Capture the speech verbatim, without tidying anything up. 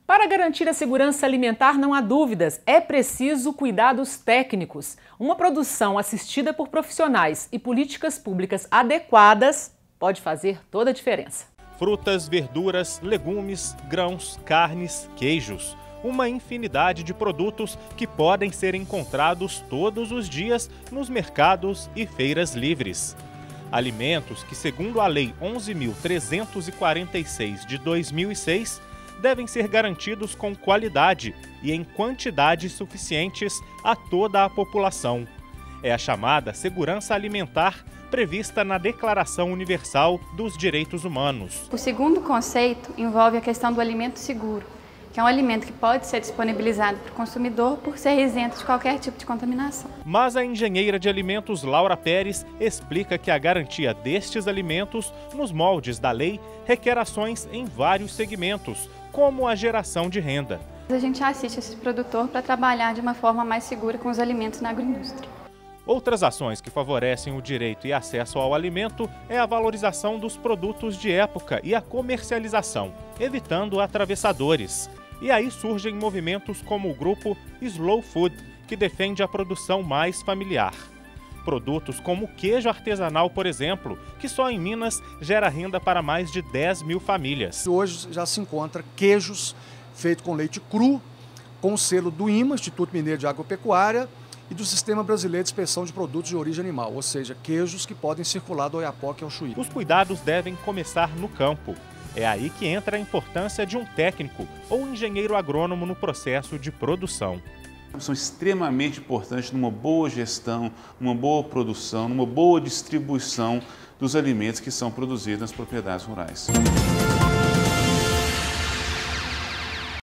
Para garantir a segurança alimentar, não há dúvidas, é preciso cuidados técnicos. Uma produção assistida por profissionais e políticas públicas adequadas pode fazer toda a diferença. Frutas, verduras, legumes, grãos, carnes, queijos. Uma infinidade de produtos que podem ser encontrados todos os dias nos mercados e feiras livres. Alimentos que, segundo a Lei onze mil trezentos e quarenta e seis de dois mil e seis, devem ser garantidos com qualidade e em quantidades suficientes a toda a população. É a chamada segurança alimentar prevista na Declaração Universal dos Direitos Humanos. O segundo conceito envolve a questão do alimento seguro, que é um alimento que pode ser disponibilizado para o consumidor por ser isento de qualquer tipo de contaminação. Mas a engenheira de alimentos Laura Pérez explica que a garantia destes alimentos, nos moldes da lei, requer ações em vários segmentos, como a geração de renda. A gente assiste esse produtor para trabalhar de uma forma mais segura com os alimentos na agroindústria. Outras ações que favorecem o direito e acesso ao alimento é a valorização dos produtos de época e a comercialização, evitando atravessadores. E aí surgem movimentos como o grupo Slow Food, que defende a produção mais familiar. Produtos como o queijo artesanal, por exemplo, que só em Minas gera renda para mais de dez mil famílias. Hoje já se encontra queijos feitos com leite cru, com o selo do I M A, Instituto Mineiro de Agropecuária, e do Sistema Brasileiro de Inspeção de Produtos de Origem Animal, ou seja, queijos que podem circular do Oiapoque ao Chuí. Os cuidados devem começar no campo. É aí que entra a importância de um técnico ou engenheiro agrônomo no processo de produção. São extremamente importantes numa boa gestão, numa boa produção, numa boa distribuição dos alimentos que são produzidos nas propriedades rurais.